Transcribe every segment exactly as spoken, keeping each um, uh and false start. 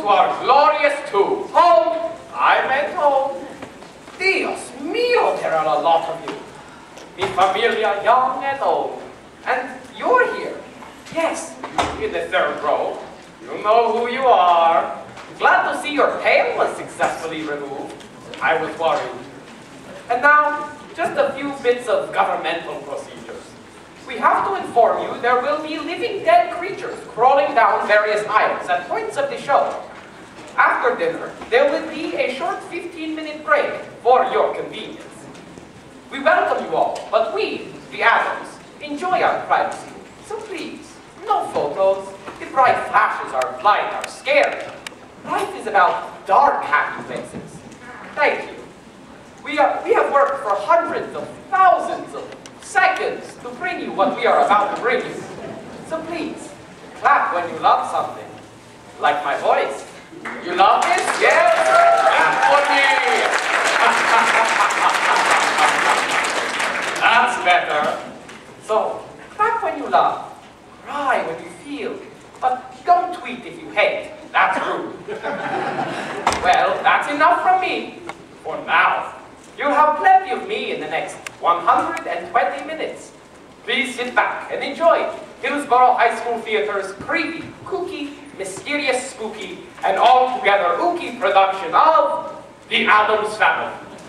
to our glorious tomb. Home! I meant home. Dios mio, there are a lot of you. Mi familia, young and old. And you're here. Yes, you in the third row. You know who you are. Glad to see your pail was successfully removed. I was worried. And now, just a few bits of governmental procedures. We have to inform you there will be living dead creatures crawling down various aisles at points of the show. After dinner, there will be a short fifteen minute break for your convenience. We welcome you all, but we, the Adams, enjoy our privacy. So please, no photos. The bright flashes are light are scary. Life is about dark, happy places. Thank you. We, are, we have worked for hundreds of thousands of seconds to bring you what we are about to bring you. So please, clap when you love something. Like my voice. You love this? Yes? Clap for me! That's better. So, clap when you love. Cry when you feel. But don't tweet if you hate. That's rude. Well, that's enough from me. For now. You'll have plenty of me in the next one hundred twenty minutes. Please sit back and enjoy Hillsborough High School Theater's creepy, kooky, mysterious, spooky, and altogether ooky production of The Addams Family.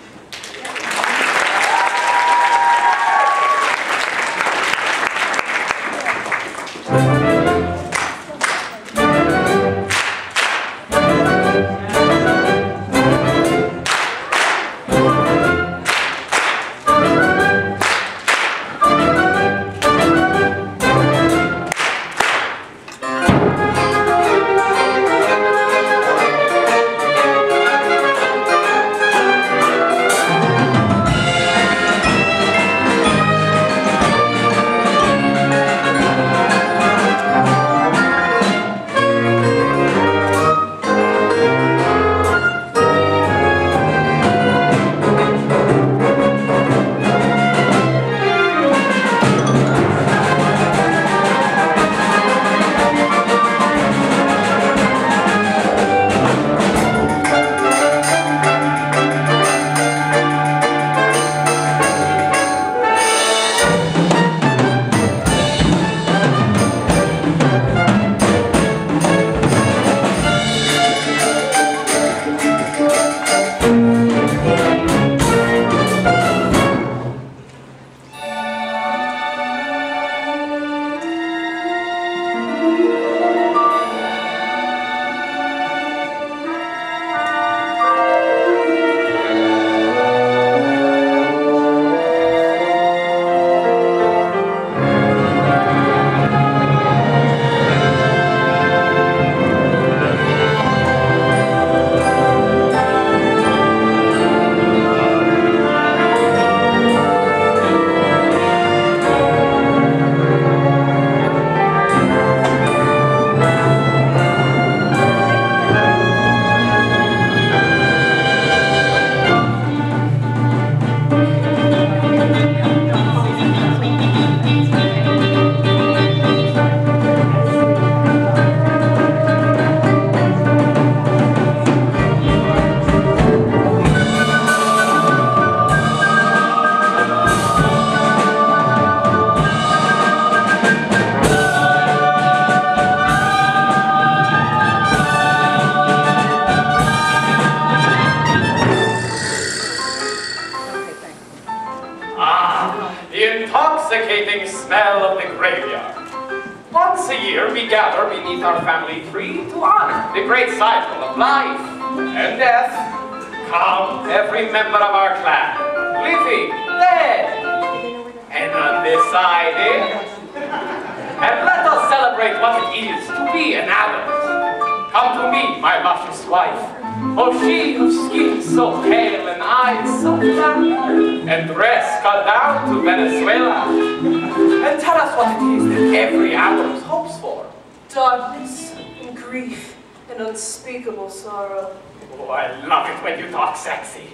Sorrow. Oh, I love it when you talk sexy.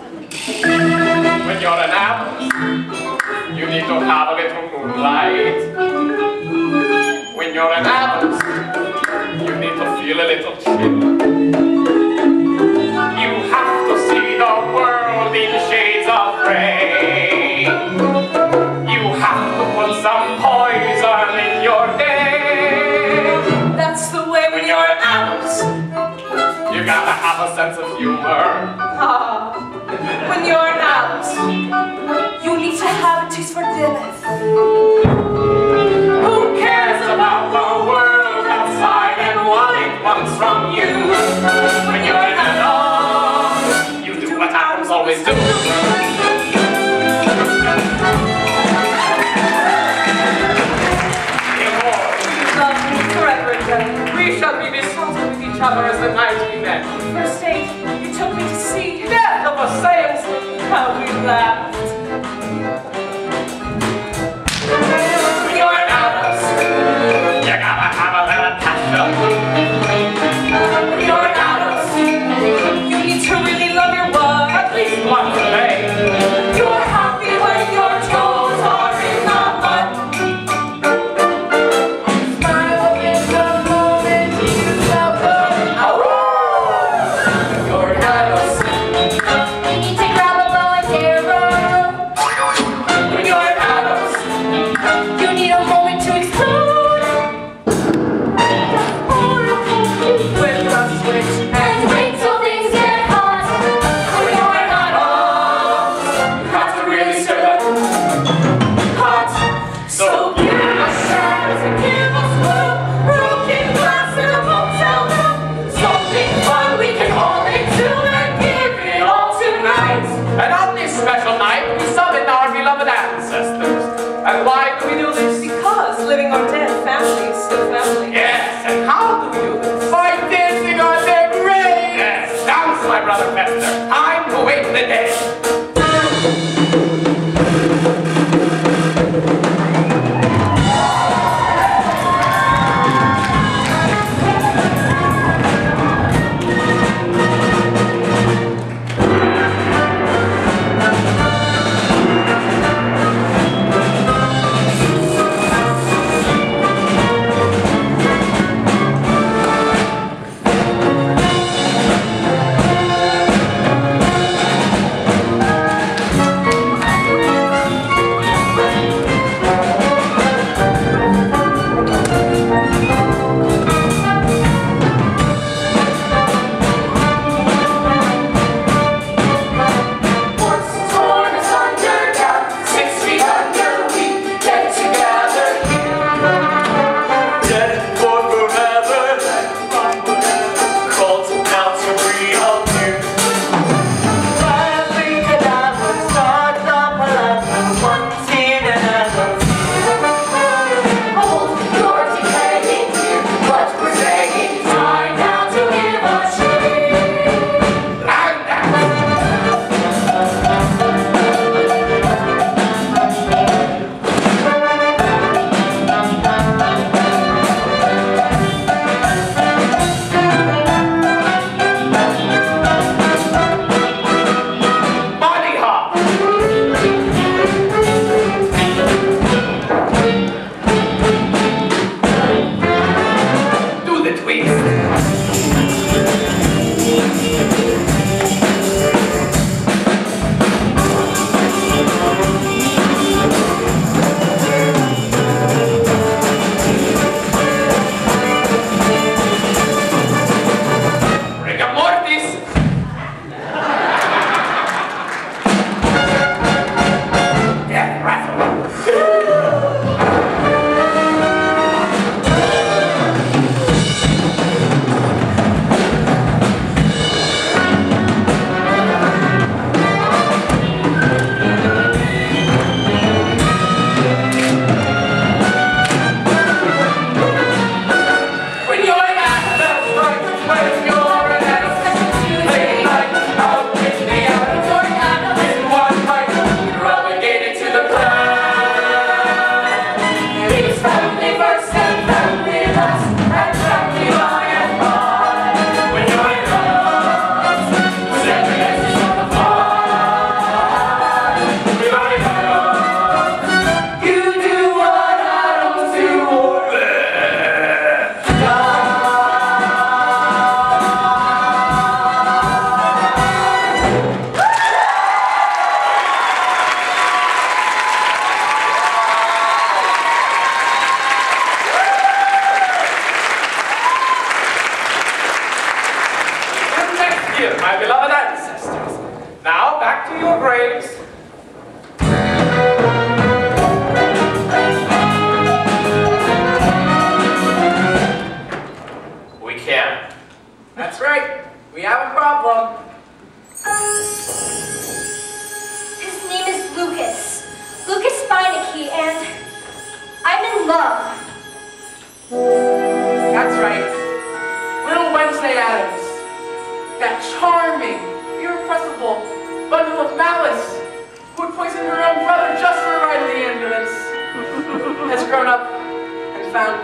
When you're an Addams, you need to have a little moonlight. When you're an Addams, you need to feel a little chill. When you're out, you need to have a taste for death. Who cares about the world outside and what it wants from you? When you're alone, you do what atoms always do. We shall be besotted with each other as the night we met. First date, you took me to see Death of a salesman. how we laughed. When you're an artist, you gotta have a little passion. When you're an artist, You need to really love your wife. at least once a day. You're happy when your toes are in the mud. Smile in the moment you felt good. You're an artist. You need to grab a bow and arrow. When you're an artist, You need a moment to explode. Flip the switch And wait till things get hot. when you're an artist, you have to really stir it hot. So give us shots and give us love. Broken glass in a motel room. Something fun we can all into and give it all tonight. And on this special night, we summon our beloved ancestors. And why do we do this? because living or dead, family is still family. Yes, and how do we do this? By dancing on their graves! Yes, dance, my brother Fester. Time to wake the dead.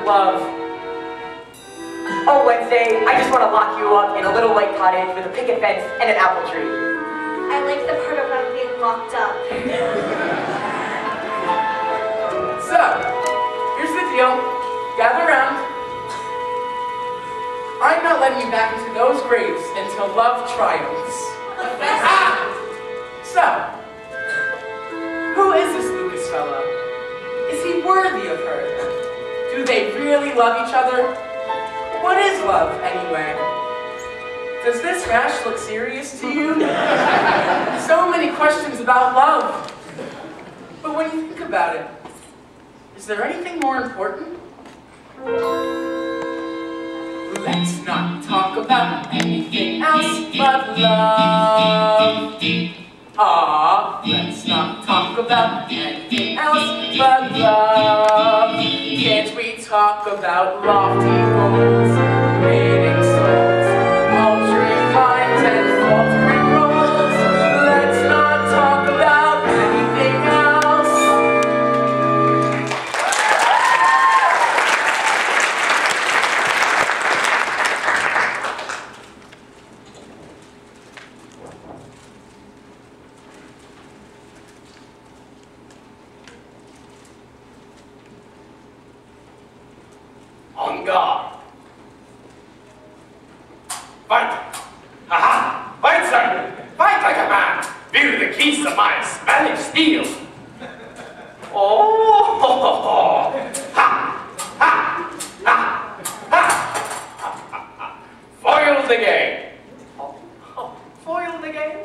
love? Oh, Wednesday, I just want to lock you up in a little white cottage with a picket fence and an apple tree. I like the part about being locked up. So, here's the deal. Gather around. I'm not letting you back into those graves until love triumphs. Ah! So, who is this Lucas fellow? Is he worthy of her? Do they really love each other? What is love, anyway? Does this rash look serious to you? So many questions about love. But when you think about it, is there anything more important? Let's not talk about anything else but love. Ah, let's not talk about anything else but love. Can't we talk about lofty goals, mating souls, altering minds and faltering roles? Let's not talk about anything else. On guard. Fight! Aha! Fight, sir! Fight like a man! Feel the keys of my Spanish steel! Oh! Ha! Ha! Ha! Ha! Foil the game! Oh, oh, foil the game?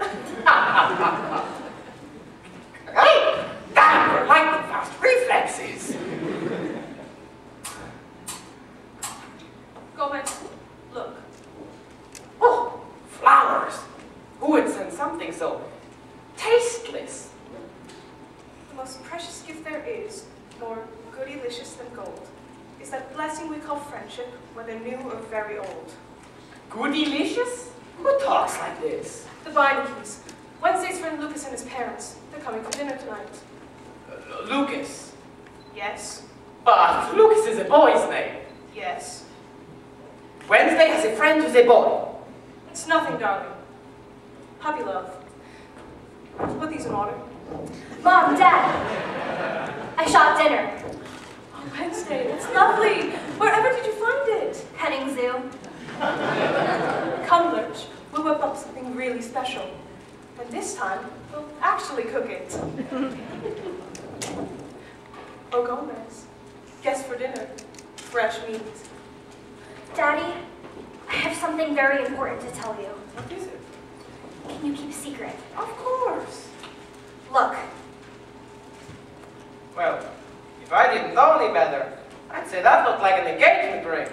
Hey! Damn, your lightning fast reflexes! Gomez, look. Oh, flowers! Who would send something so tasteless? The most precious gift there is, more goodylicious than gold, is that blessing we call friendship, whether new or very old. Goodylicious? Who talks like this? The Beinecke's. Wednesday's friend Lucas and his parents. They're coming for dinner tonight. Uh, Lucas. Yes. But Lucas is a boy's name. Yes. Wednesday has a friend who's a boy. It's nothing, darling. Puppy love. Put these in order. Mom, Dad, I shot dinner. Oh, Wednesday, it's lovely. Wherever did you find it? Petting zoo. Come, Lurch. We'll whip up something really special. And this time, we'll actually cook it. Oh, Gomez. Guess for dinner. Fresh meat. Daddy, I have something very important to tell you. What is it? Can you keep a secret? Of course. Look, Well, if I didn't know any better, I'd say that looked like an engagement ring.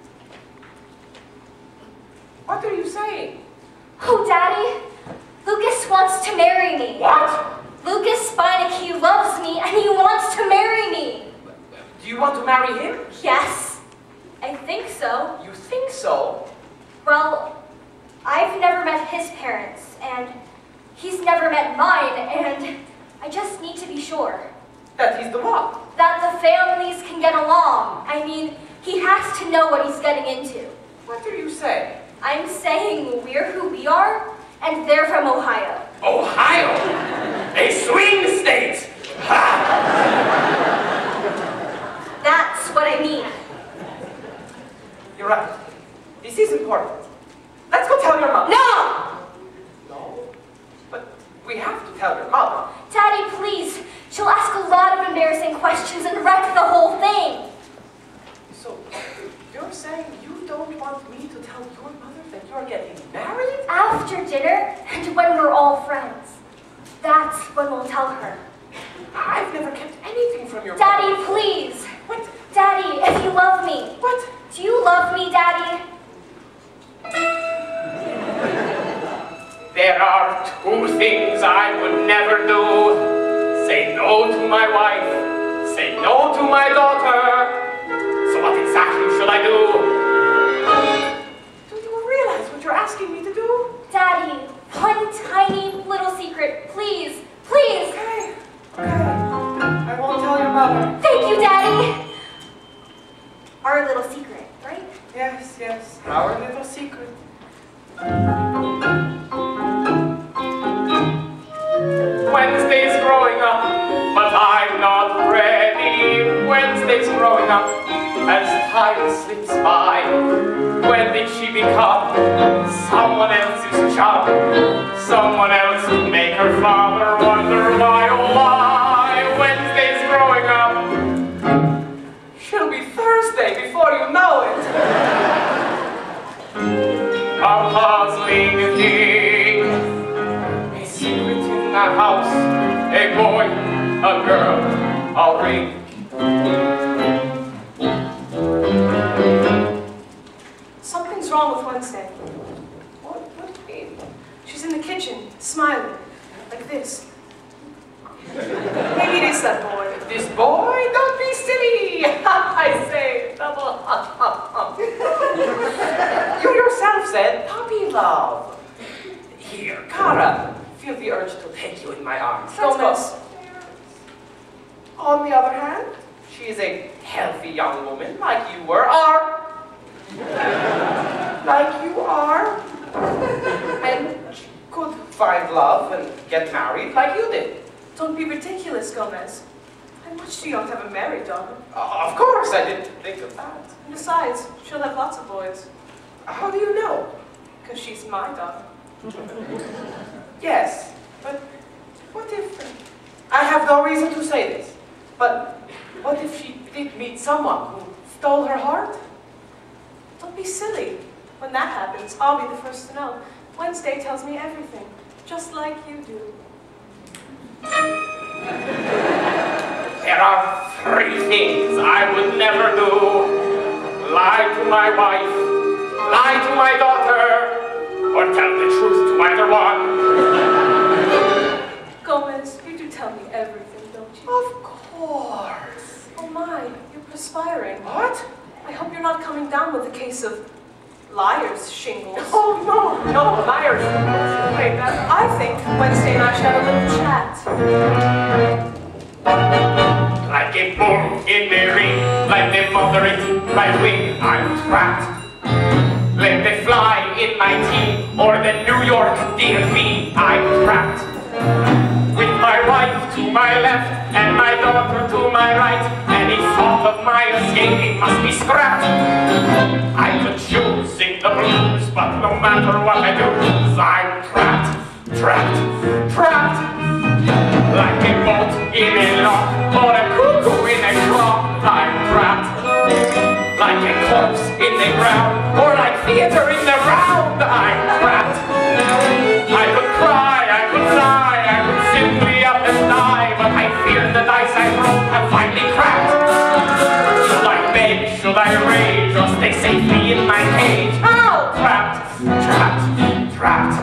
What are you saying? oh, Daddy, Lucas wants to marry me. What? Lucas Beinecke loves me and he wants to marry me. Do you want to marry him? Yes, I think so. You think so? Well, I've never met his parents, and he's never met mine, and I just need to be sure That he's the one. that the families can get along. I mean, he has to know what he's getting into. What are you saying? I'm saying we're who we are, and they're from Ohio. Ohio! A swing state! Ha! That's what I mean. You're right. This is important. Let's go tell your mother. No! No? But we have to tell your mother. Daddy, please. She'll ask a lot of embarrassing questions and wreck the whole thing. So, you're saying you don't want me to tell your mother that you're getting married? After dinner, and when we're all friends. That's when we'll tell her. I've never kept anything from your Daddy, mother. please. What? Daddy, if you love me. What? Do you love me, Daddy? There are two things I would never do. Say no to my wife. Say no to my daughter. So what exactly should I do? Do you realize what you're asking me to do? Daddy, one tiny little secret, please, please. Okay. Okay. I won't tell your mother. Thank you, Daddy. Are days growing up, as time slips by, when did she become someone else's child? Someone else who'd make her father wonder why, oh why? Wednesday's growing up, she'll be Thursday before you know it. A puzzling thing, a secret in the house, a boy, a girl, a ring. Something's wrong with Wednesday. What, what do you mean? She's in the kitchen, smiling, like this. Maybe it is that boy. This boy? Don't be silly! I say, double You yourself said puppy love. Here, Kara, feel the urge to take you in my arms. Let's Gomez. go. On the other hand, she is a healthy young woman, like you were, are. Like you are. And she could find love and get married like you did. Don't be ridiculous, Gomez. I'm much too young to have a married daughter. Uh, of course, I didn't think of that. And besides, she'll have lots of boys. How do you know? Because she's my daughter. Yes, but what if... I have no reason to say this, but what if she did meet someone who stole her heart? Don't be silly. When that happens, I'll be the first to know. Wednesday tells me everything, just like you do. There are three things I would never do. Lie to my wife, lie to my daughter, or tell the truth to either one. Gomez, you do tell me everything, don't you? Of course. Oh my, you're perspiring. What? I hope you're not coming down with a case of liar's shingles. Oh, no, no, liars. Wait, uh, I think Wednesday and I should have a little chat. Like a bull in the ring, like the mother in my wing, I'm trapped. Let the fly in my teeth, or the New York D M V, I'm trapped. With my wife to my left, and my daughter to my right, any thought of my escaping must be scrapped. I could choose sing the blues, but no matter what I do, I'm trapped, trapped, trapped. Like a boat in a lock, or a cuckoo in a clock, I'm trapped. Like a corpse in the ground, or like theater in the round, I'm trapped. I could cry, I could lie, I could simply up and die, but I fear the dice I rolled have finally cracked. Should I beg, should I rage, or stay safely in my cage? Oh, trapped, trapped, trapped.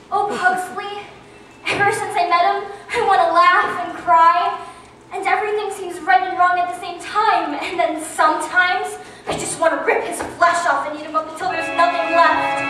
Oh, Pugsley, ever since I met him, I want to laugh and cry, and everything seems right and wrong at the same time, and then sometimes I just want to rip his flesh off and eat him up until there's nothing left.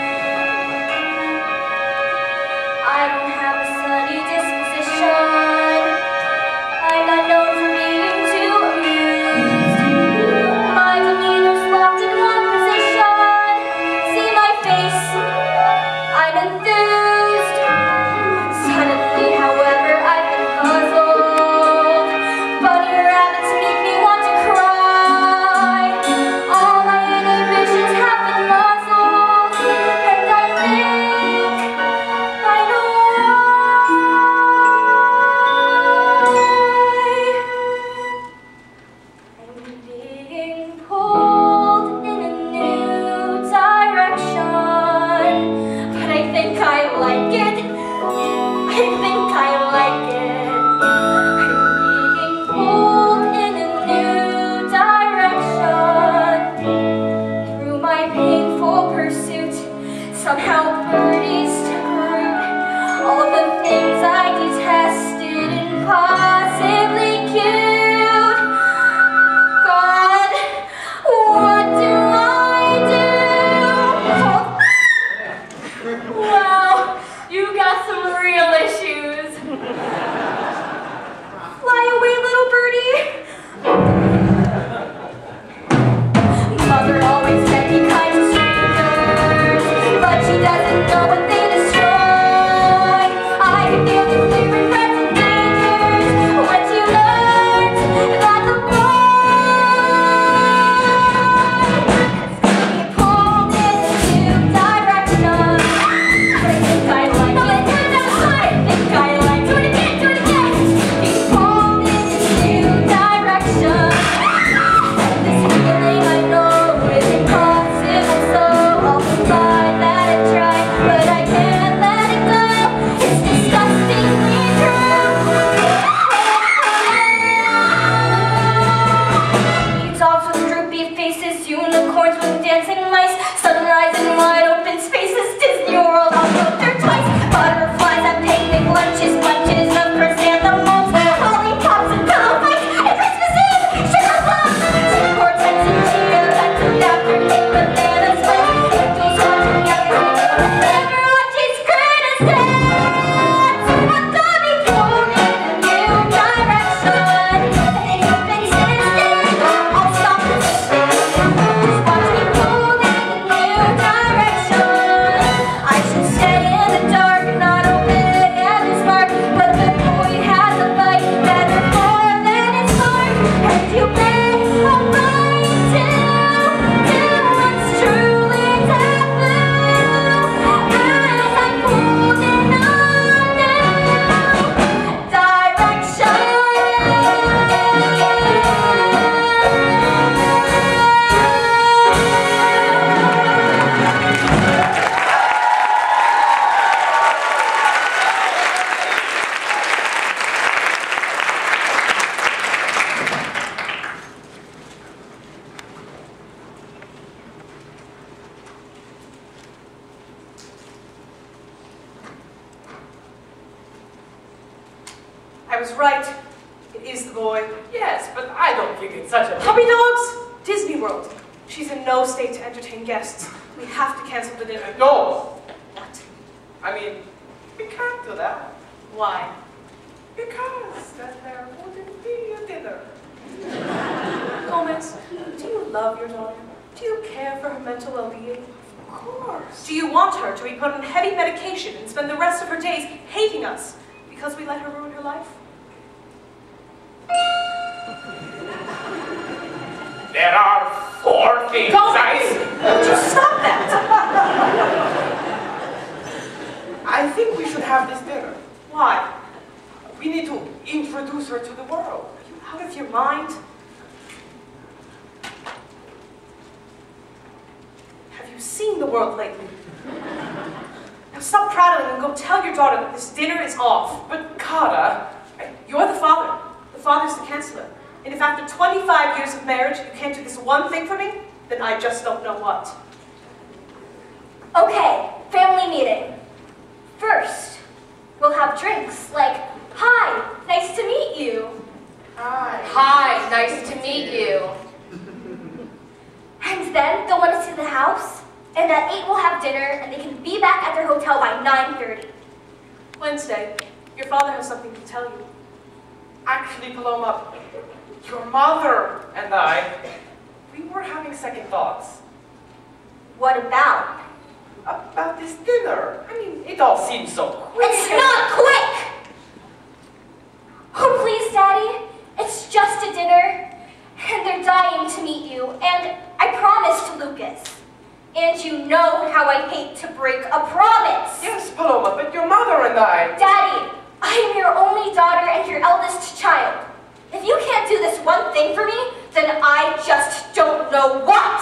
I don't have a sunny disposition. I'm not known for being too amused. My demeanor's locked in one position. See my face? I'm enthused. Suddenly, however, I've been puzzled. Bunny rabbits make me want to cry. All my inhibitions have been muzzled, and I think I know why. I'm being pulled in a new direction, but I think I like it. I think I like it. I'm being pulled in a new direction through my painful pursuit. Somehow birdies took root. All of the things I detested impossibly cute. God, what do I do? Wow, you got some real issues. Fly away, little birdie. Mother always said be kind to strangers, but she doesn't know what they destroy. I can feel the clear regrets and dangers once you learned that the boy has been pulled in a new direction. But I think I like it. I think I like it. Do it again, do it again. Being pulled in a new direction. This feeling I know is impossible, so I'll survive that I try, but I can't let it go. It's disgustingly true. You dogs with droopy faces, unicorns with dancing mice, sunrise in wide open spaces, Disney World, I'll go there twice. Butterflies and picnic lunches, bunches of chrysanthemums, lollipops and pillow fights, and Christmas Eve, sugar plums, portents and chia pets and aftercake banana splits, angels watching everything, everyone takes credit. I'm gonna be pulled in a new direction, and if it existed, I'll stop resisting. Just watch me pulled in a new direction. I should stay in the dark, not open and smart, but the boy has a bite better more than it's smart, and you may have right to do what's truly taboo, as I'm pulled in a new direction. I was right. It is the boy. Yes, but I don't think it's such a... Puppy dogs? Disney World. She's in no state to entertain guests. We have to cancel the dinner. No! What? I mean, we can't do that. Why? Because then there wouldn't be a dinner. Gomez, do you love your daughter? Do you care for her mental well-being? Of course. Do you want her to be put on heavy medication and spend the rest of her days hating us because we let her ruin her life? There are four things I... Would you stop that? I think we should have this dinner. Why? We need to introduce her to the world. Are you out of your mind? Have you seen the world lately? Now stop prattling and go tell your daughter that this dinner is off. But Kara, You're the father. The father's the chancellor. And if after twenty-five years of marriage you can't do this one thing for me, then I just don't know what. Okay, family meeting. First, we'll have drinks like, "Hi, nice to meet you." Hi. Hi, nice to meet you. And then they'll want to see the house, and at eight we'll have dinner, and they can be back at their hotel by nine thirty. Wednesday, your father has something to tell you. Actually, Paloma, your mother and I, we were having second thoughts What about? about this dinner. I mean, it all seems so quick. It's not quick! Oh, please, Daddy. It's just a dinner, and they're dying to meet you, and I promised to Lucas. And you know how I hate to break a promise. Yes, Paloma, but your mother and I... Daddy, I'm your only daughter and your eldest child. If you can't do this one thing for me, then I just don't know what.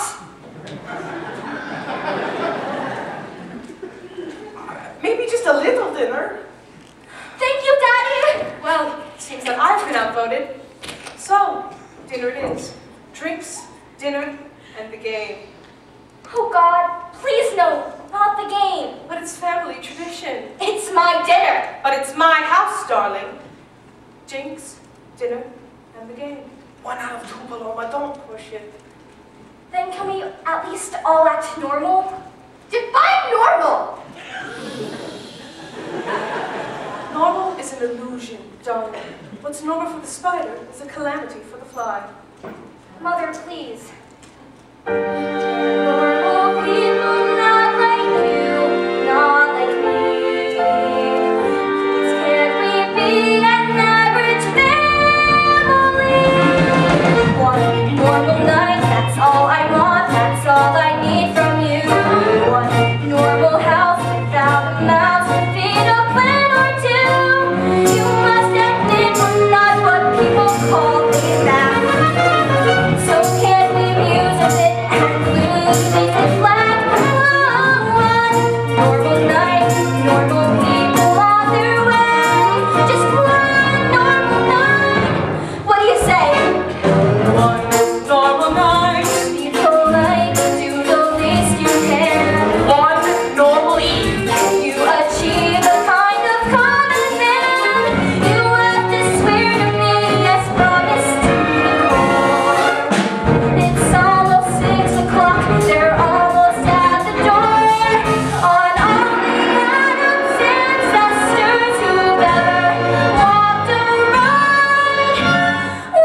Maybe just a little dinner. Thank you, Daddy. Well, it seems that I've been outvoted. So, dinner it is. Drinks, dinner, and the game. Oh, God, please no, not the game. But it's family tradition. It's my dinner. But it's my house, darling. Drinks, dinner, and the game. One out of two, Paloma, don't push it. Then can we at least all act normal? Define normal. Normal is an illusion, darling. What's normal for the spider is a calamity for the fly. Mother, please. Normal people not like you, not like me. Please can't we be an average family? One normal night, that's all I want, that's all I need from you. One normal house without a mouse, feed a plan or two. You must admit we're not what people call laid back. So can we muse a bit and lose basic flag? Oh, one normal night, normal people on their way. Just one normal night. What do you say? One normal night. Be polite, do the least you can. One normal eve. You achieve a kind of common man. You have to swear to me as promised to be core. It's almost six o'clock, they're almost at the door. On all the Adams ancestors who've ever walked around.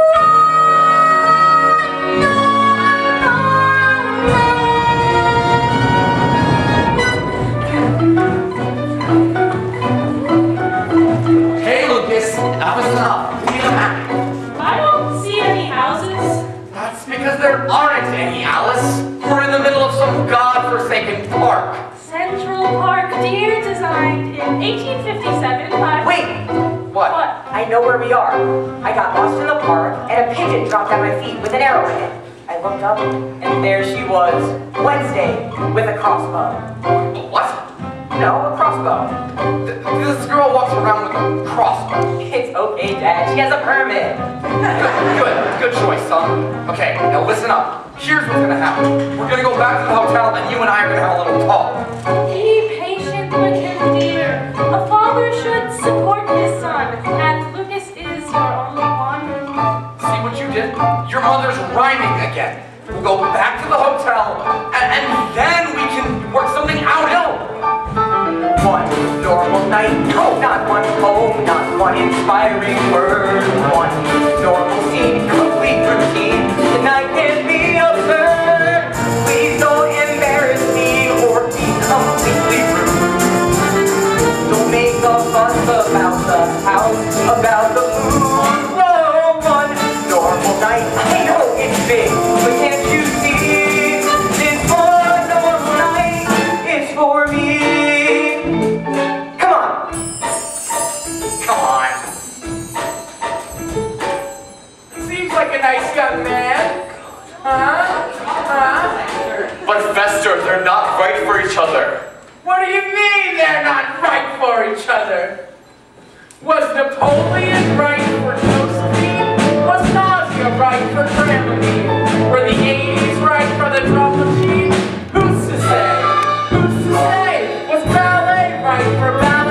Hey, Lucas, now listen up. We need a map. I don't see any houses. That's because there aren't any, Alice. We're in the middle of some godforsaken park. Central Park, dear, designed in eighteen fifty-seven by... Wait, What? What? I know where we are. I got lost in the park, and a pigeon dropped at my feet with an arrow in it. I looked up, and there she was, Wednesday, with a crossbow. What? No, a crossbow. Th- this girl walks around with a crossbow. It's okay, Dad. She has a permit. Good, good choice, son. Okay, now listen up. Here's what's gonna happen. We're gonna go back to the hotel, and you and I are gonna have a little talk. Be patient with him, dear. A father should support his son, and Lucas is your only one. See what you did? Your mother's rhyming again. We'll go back to the hotel, and, and then we can work something out. No. One normal night, no, not one poem, not one inspiring word. One normal scene, complete routine. Tonight can be absurd. Please don't embarrass me or be completely rude. Don't make a fuss about the house, about the mood. Whoa, one normal night. I know it's big, but can't you see? This one normal night is for me. Come on. Come on. Seems like a nice young man. Huh? Huh? But Fester, they're not right for each other. What do you mean they're not right for each other? Was Napoleon right for Josephine? Was Nausea right for Dramamine? Were the eighties right for the drum machine? Who's to say? Who's to say? Was ballet right for ballet?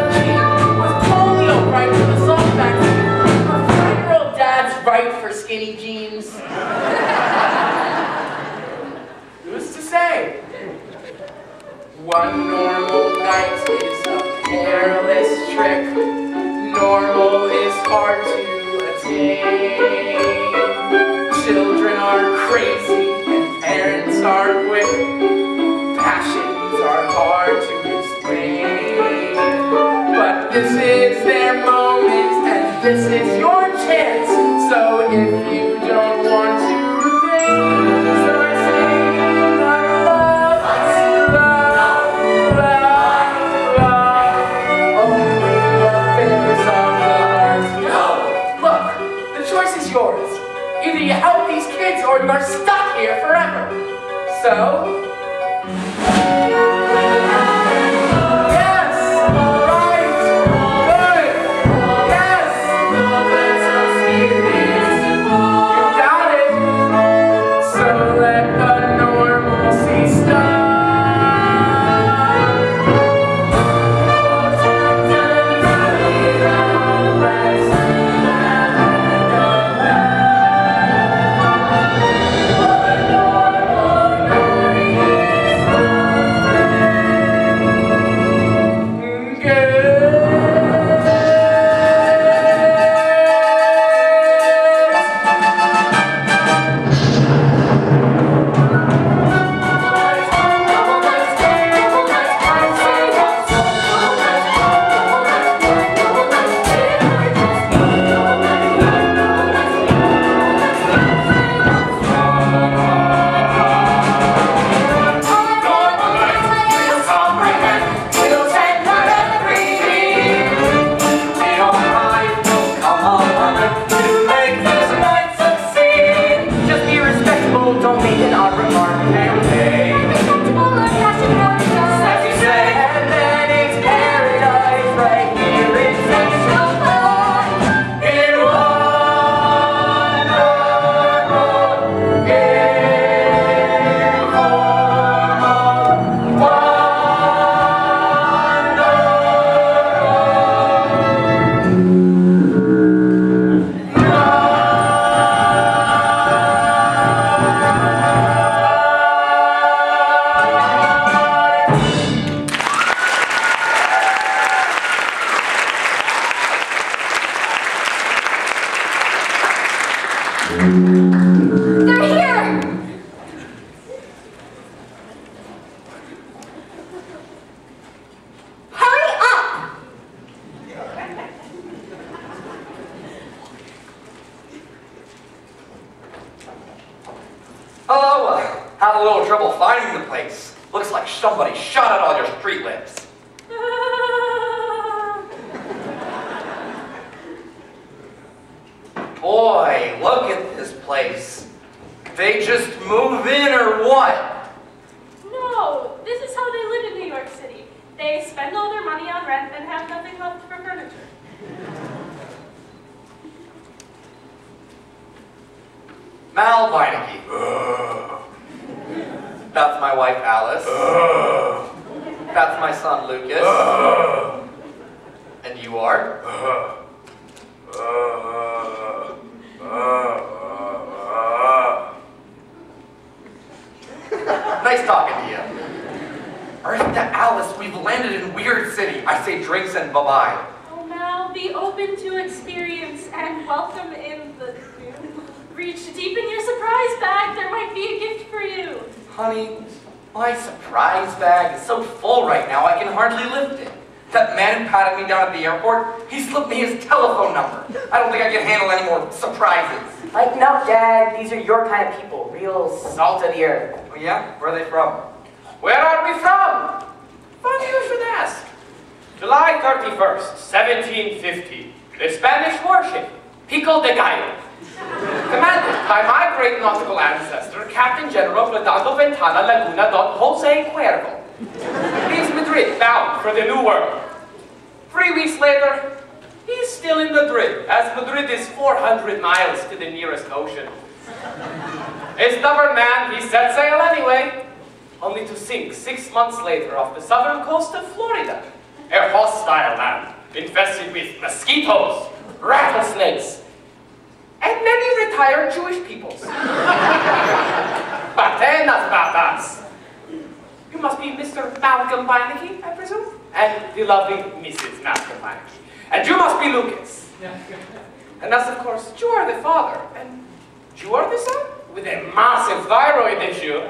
quick. Normal is hard to attain. Children are crazy and parents are quick. Passions are hard to explain. But this is their moment and this is your chance. So if you don't want to remain, start singing love, love, love, love. Only affairs of the heart. No! Look, the choice is yours. Either you help these kids or you are stuck here forever. So, yes, right, good, yes, you got it. So let the normalcy stop. They're here! Hurry up! Hello, uh, had a little trouble finding the place. Looks like somebody shot out all your street lamps. Boy, look at this place. They just move in or what? No, this is how they live in New York City. They spend all their money on rent and have nothing left for furniture. Mal Beinecke. That's my wife, Alice. That's my son, Lucas. And you are? Nice talking to you. Earth to Alice, we've landed in Weird City. I say drinks and bye-bye. Oh, Mal, be open to experience and welcome in the new. Reach deep in your surprise bag. There might be a gift for you. Honey, my surprise bag is so full right now I can hardly lift it. That man who patted me down at the airport, he slipped me his telephone number. I don't think I can handle any more surprises. Lighten up, Dad. These are your kind of people. Real salt of the earth. Oh yeah? Where are they from? Where are we from? Funny you should ask. July thirty-first, seventeen fifty. The Spanish warship, Pico de Gallo. Commanded by my great nautical ancestor, Captain General Fernando Ventana Laguna Don Jose Cuervo. Leaves Madrid bound for the New World. Three weeks later, he's still in Madrid, as Madrid is four hundred miles to the nearest ocean. A stubborn man, he set sail anyway, only to sink six months later off the southern coast of Florida. A hostile land, infested with mosquitoes, rattlesnakes, and many retired Jewish peoples. But enough about us. You must be Mister Malcolm Beinecke, I presume? And the lovely Missus Malcolm Beinecke. And you must be Lucas. And thus, of course, you are the father, and you are the son, with a massive thyroid issue.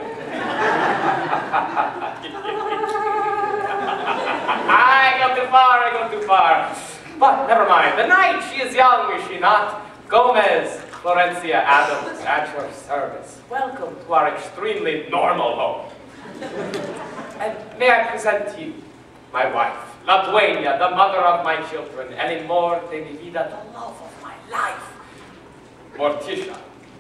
I go too far, I go too far. But never mind, the knight, she is young, is she not? Gomez Florencia Adams, at your service. Welcome to our extremely normal home. And may I present to you my wife, La Dueña, the mother of my children, el amor de mi vida, the love of my life, Morticia.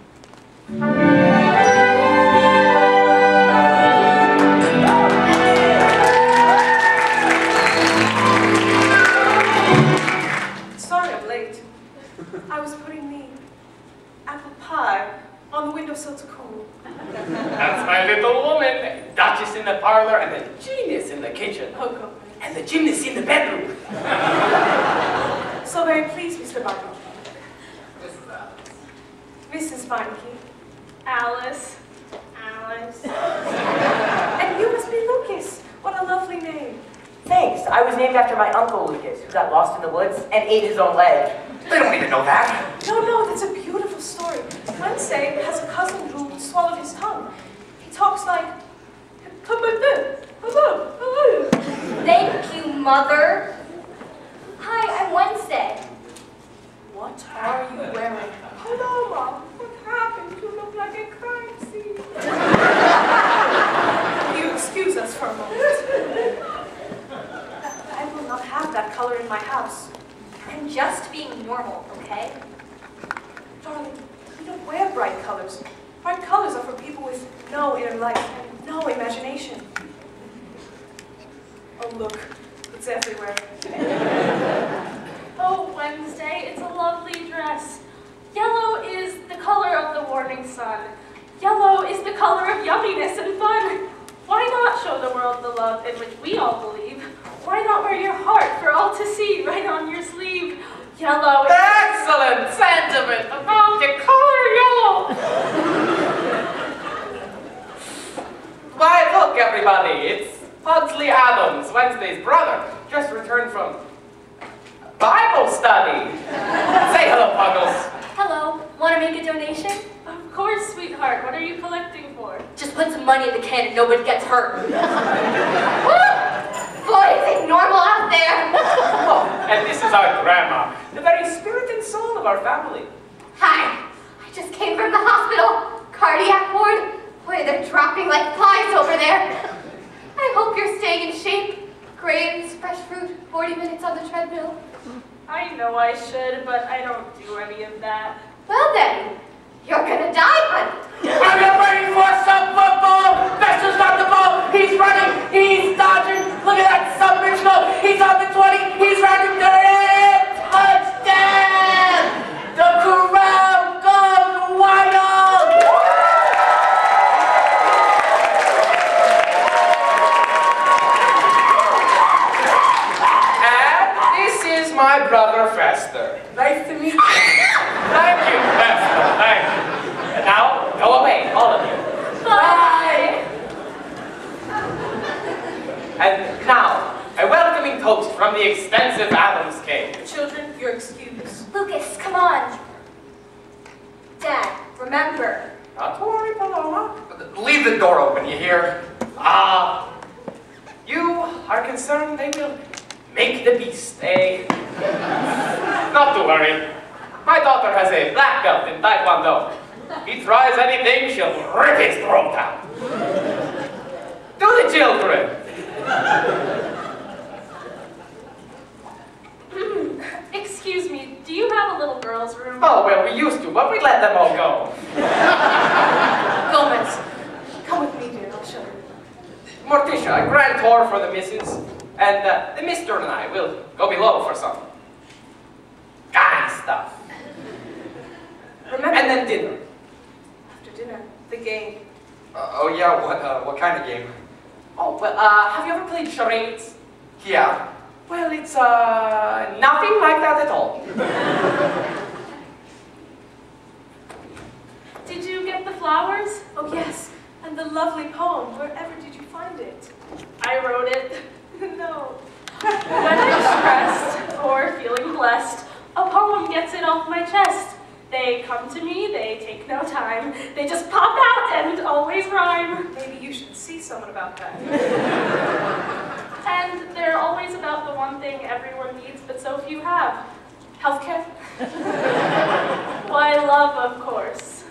Sorry I'm late. I was putting the apple pie on the windowsill to cool. That's my little woman, the duchess in the parlor, and the genius in the kitchen. Oh, God. And the gymnast in the bedroom. So very pleased, Mister Barton. Missus Barnaky. Alice. Alice. And you must be Lucas. What a lovely name. Thanks. I was named after my uncle Lucas, who got lost in the woods and ate his own leg. They don't need to know that. No, no, that's a beautiful story. Wednesday has a cousin who swallowed his tongue. He talks like, come with this. Hello, hello. Thank you, Mother. Hi, I'm Wednesday. What are you wearing? Hello, Mom. What happened? You look like a crime scene. You excuse us for a moment. I will not have that color in my house. I'm just being normal, okay? Darling, we don't wear bright colors. Bright colors are for people with no inner life and no imagination. Oh, look. It's everywhere. Oh, Wednesday, it's a lovely dress. Yellow is the color of the warning sun. Yellow is the color of yumminess and fun. Why not show the world the love in which we all believe? Why not wear your heart for all to see right on your sleeve? Yellow is... Excellent sentiment about the color yellow. Why, look, everybody, it's Pugsley Adams, Wednesday's brother, just returned from Bible study. Say hello, Puggles. Hello, want to make a donation? Of course, sweetheart. What are you collecting for? Just put some money in the can and nobody gets hurt. Boy, is it normal out there. Oh, and this is our grandma, the very spirit and soul of our family. Hi, I just came from the hospital. Cardiac ward. Boy, they're dropping like flies over there. I hope you're staying in shape. Grapes, fresh fruit, forty minutes on the treadmill. I know I should, but I don't do any of that. Well then, you're gonna die, honey. Are you ready for some football? Besser's got the ball. He's running. He's dodging. Look at that submarine slope. He's on the twenty. He's running to it. Touchdown! The crowd goes wild. And this is my brother, Fester. Nice to meet you. Thank you, Fester, thank you. And now, go away, all of you. Bye. And now, a welcoming toast from the extensive Adams cave. Children, you're excused. Lucas, come on. Dad, remember. Not to worry, Paloma. Leave the door open, you hear? Ah, you are concerned they will make the beast, eh? Not to worry. My daughter has a black belt in Taekwondo. He tries anything, she'll rip his throat out. To the children. Excuse me, do you have a little girl's room? Oh, well, we used to, but we let them all go. Gomez, come with me, dear. I'll show you. Morticia, a grand tour for the missus, and uh, the mister and I will go below for some guy stuff. Remember, And then dinner. after dinner, the game. Uh, oh yeah, what uh, what kind of game? Oh, well, uh, have you ever played charades? Yeah. Well, it's, uh, nothing like that at all. Did you get the flowers? Oh, yes, and the lovely poem. Wherever did you find it? I wrote it. No. When I'm stressed or feeling blessed. A poem gets it off my chest. They come to me, they take no time. They just pop out and always rhyme. Maybe you should see someone about that. And they're always about the one thing everyone needs but so few have. Healthcare. Why, love, of course.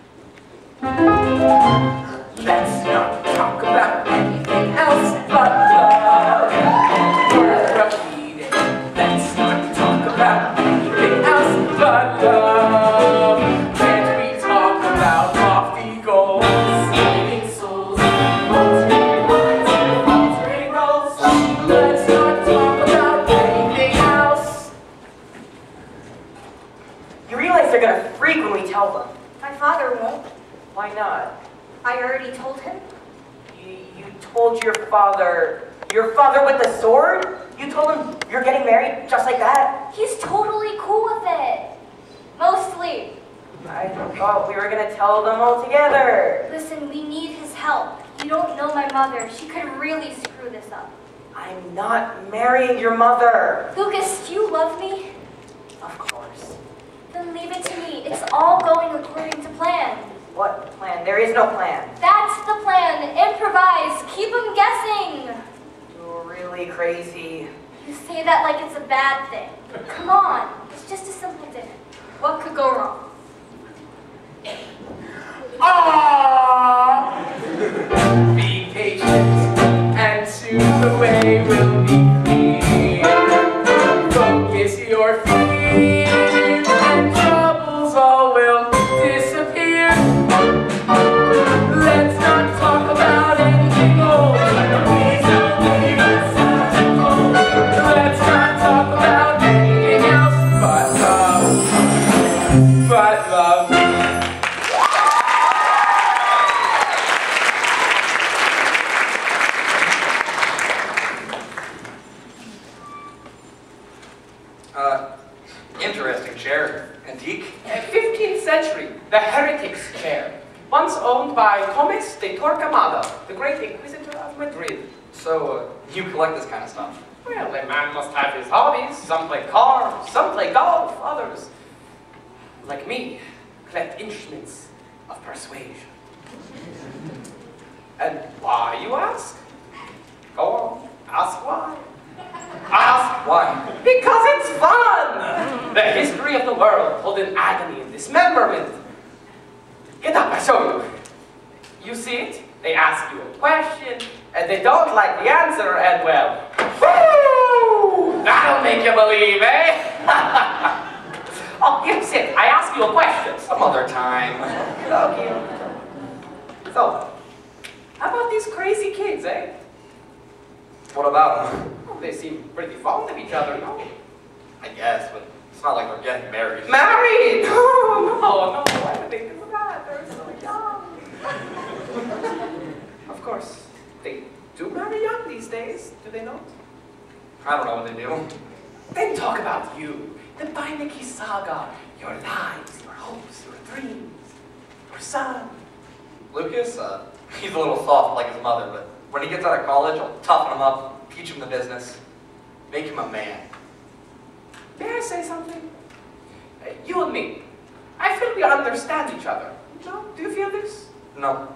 Let's not talk about anything else but love. We're repeating. Let's not talk about anything else but love. Can't we talk about lofty goals, saving souls, altering minds, and altering roles? Let's not talk about anything else. You realize they're gonna freak when we tell them. My father won't. Why not? I already told him. You, you told your father, your father with the sword? You told him you're getting married just like that? He's totally cool with it. Mostly. I thought we were gonna tell them all together. Listen, we need his help. You don't know my mother. She could really screw this up. I'm not marrying your mother. Lucas, do you love me? Of course. Then leave it to me. It's all going according to plan. What plan? There is no plan. That's the plan. Improvise. Keep them guessing. You're really crazy. You say that like it's a bad thing. Come on. It's just a simple dinner. What could go wrong? Ah! Be patient, and soon the way will be clear. Focus your fear, and troubles all will disappear. Let's not talk about anything old. Let's not talk about anything else but love. But love. Uh, interesting chair. Antique? Uh, fifteenth century, the heretics chair. Once owned by Thomas de Torquemada, the great inquisitor of Madrid. So, uh, you collect this kind of stuff? Well, a man must have his hobbies. Some play cards, some play golf, others, like me, collect instruments of persuasion. And why, you ask? Go on, ask why. Ask Why? because it's fun! The history of the world told in agony and dismemberment. Get up, I show you. You see it? They ask you a question, and they don't like the answer, and well, woo! That'll make you believe, eh? Oh, here, sit. I ask you a question. Some other time. Okay. So, how about these crazy kids, eh? What about them? Well, they seem pretty fond of each other, no? I guess, but it's not like they're getting married. Married? No, no, no. Why would they do that? They're so young. Of course, they do marry young these days, do they not? I don't know what they do. Then talk about you, the Beinecke saga, your lives, your hopes, your dreams, your son. Lucas, uh, he's a little soft like his mother, but when he gets out of college, I'll toughen him up, teach him the business, make him a man. May I say something? Uh, you and me, I feel we understand each other. No? Do you feel this? No.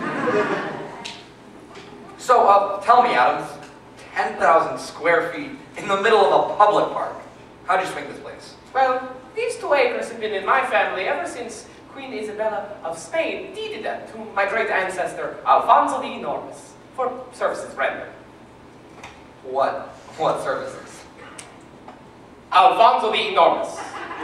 So, uh, tell me, Adams, ten thousand square feet in the middle of a public park. How'd you swing this place? Well, these two acres have been in my family ever since Queen Isabella of Spain deeded them to my great ancestor, Alfonso the Enormous, for services rendered. What? What services? Alfonso the Enormous.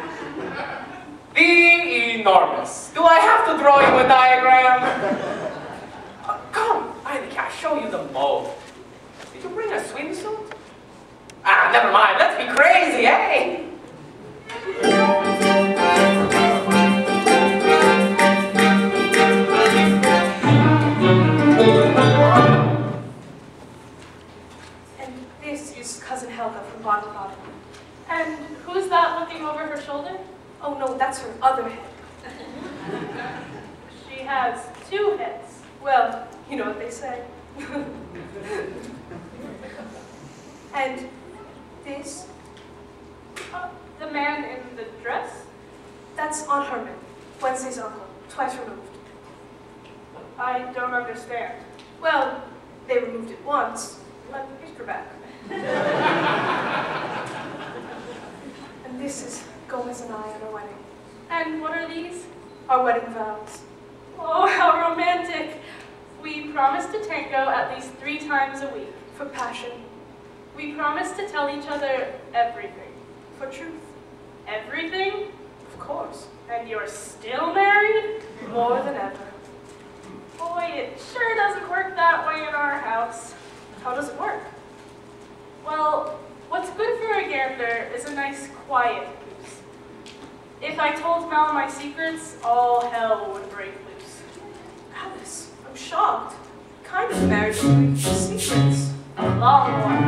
The Enormous. Do I have to draw you a diagram? Uh, come, Beinecke, I'll show you the mold. Did you bring a swimsuit? Ah, never mind. Let's be crazy, eh? And this is Cousin Helga from Baden-Baden. And who's that looking over her shoulder? Oh no, that's her other head. She has two heads. Well, you know what they say. And this, Uh, the man in the dress? That's Aunt Herman, Wednesday's uncle, twice removed. I don't understand. Well, they removed it once, let the picture back. And this is Gomez and I at our wedding. And what are these? Our wedding vows. Oh, how romantic. We promise to tango at least three times a week. For passion. We promise to tell each other everything. For truth. Everything? Of course. And you're still married? More than ever. Boy, it sure doesn't work that way in our house. How does it work? Well, what's good for a gander is a nice quiet goose. If I told Mel my secrets, all hell would break loose. Alice, I'm shocked. Kind of married to secrets. A long one.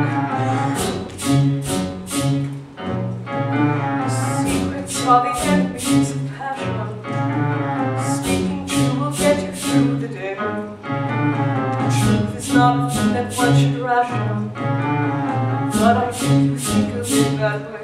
Secrets are the enemies of passion. Speaking true will get you through the day. Truth is not a thing that one should ration. But I think think of it that way.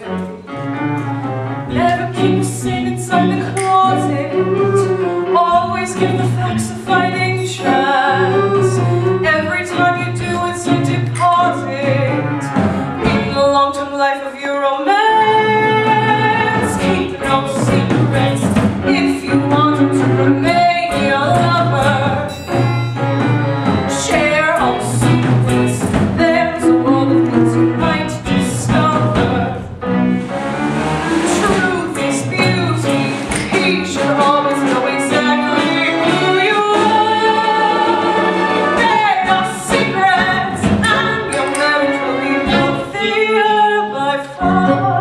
Never keep a sin inside the closet. Always give the facts a fighting chance. Every time you do, it's a deposit in the long-term life of your romance. Keep no secrets if you want to remain your lover. Share all secrets. There's a world of things you might discover. Truth is beauty. He should always know exactly who you are. There are secrets, and your marriage will be healthier by far.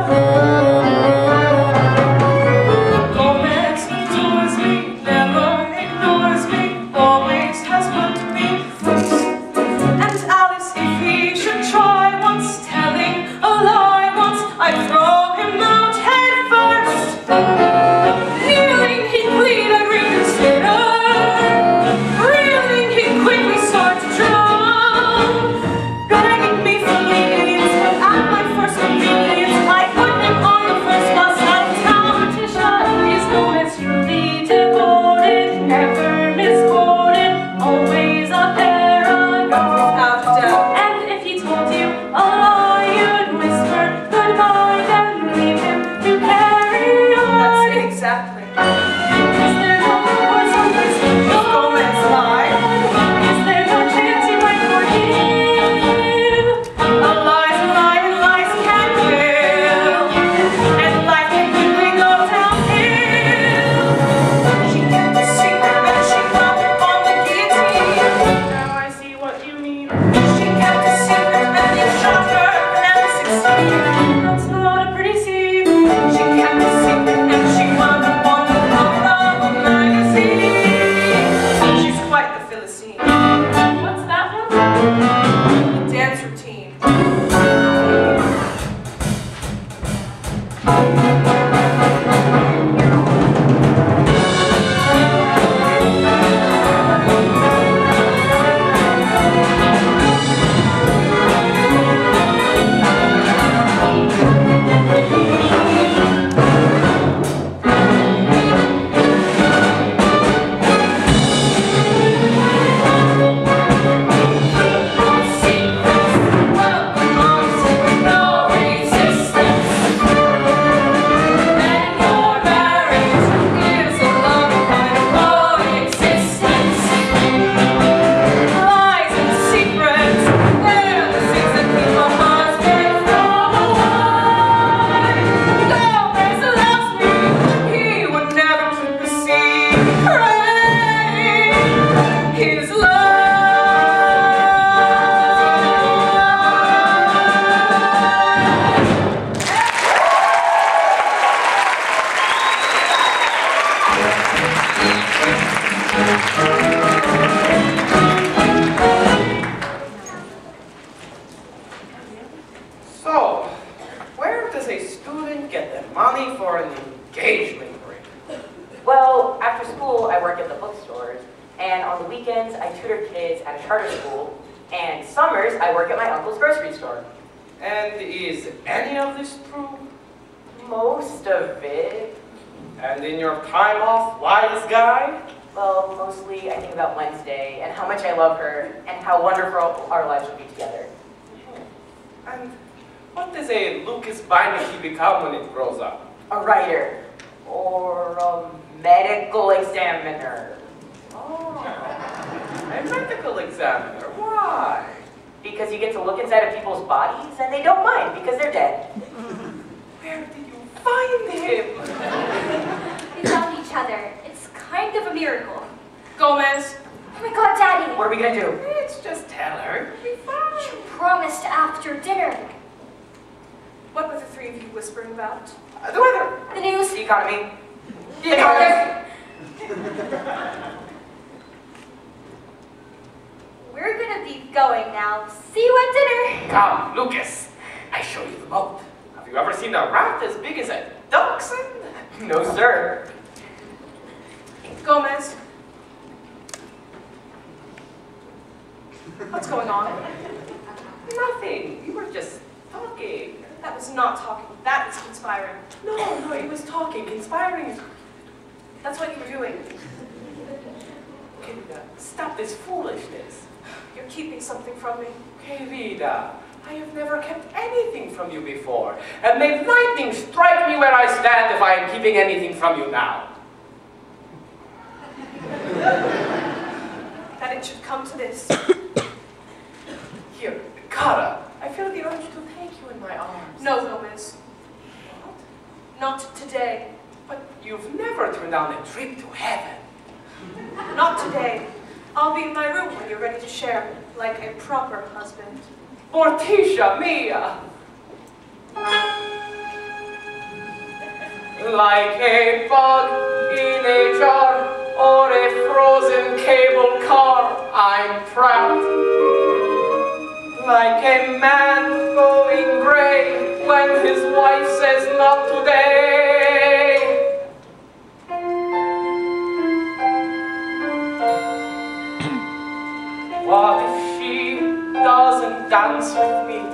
Gomez adores me, never ignores me, always has put me first. And Alice, if he should try once telling a lie once, I'd throw him out head first. Kneeling, he'd plead, I'd reconsider. Reeling, he'd quickly start to drown. Begging me for lenience, but at my first convenience, I put him on the first bus out of town. To shut is Gomez truly devoted, never misquoted, always a paragon. Without a doubt. And if he told you a lie, you'd whisper goodbye, then leave him to carry on. That's it exactly. Is there no or someplace to go? Gomez lied. Is there no chance you might forgive? A lie's a lie and lies can kill. And life can quickly go downhill. She kept a secret and she wound up on the guillotine. Now I see what you mean. She kept a secret and they shot her and never succeeded. That's not a pretty scene. She kept a secret and she wound up on the cover of a magazine. She's quite the Philistine. What's that one? The dance routine. His So, where does a student get the money for an engagement ring? Well, after school, I work at the bookstores, and on the weekends, I tutor kids at a charter school, and summers, I work at my uncle's grocery store. And is any of this true? most of it. And in your time off, wise guy? Well, mostly I think about Wednesday and how much I love her and how wonderful our lives will be together. And what does a Lucas Beinecke become when it grows up? A writer or a medical examiner. Oh, a medical examiner. Why? Because you get to look inside of people's bodies and they don't mind because they're dead. Where did you find him? We found each other. It's kind of a miracle. Gomez, Oh my God, Daddy! What are we gonna do? Let's just tell her. It'll be fine. You promised after dinner. what were the three of you whispering about? Uh, the weather. The news. The economy. The weather. We're gonna be going now. See you at dinner. Come, Lucas. I show you the boat. Have you ever seen a raft as big as a dachshund? No, sir. Gomez, what's going on? Nothing. You were just talking. That was not talking. That is conspiring. No, no, he was talking. Conspiring is... That's what you were doing. Okay, Rita, stop this foolishness. You're keeping something from me. Okay, Rita, I have never kept anything from you before. And may lightning strike me where I stand if I am keeping anything from you now. That it should come to this. Here, Kara, I feel the urge to take you in my arms. No, Gomez. What? Not today. But you've never turned down a trip to heaven. Not today. I'll be in my room when you're ready to share me, like a proper husband. Morticia mia! Like a bug in a jar or a frozen cable car, I'm trapped. Like a man going gray when his wife says not today. What if she doesn't dance with me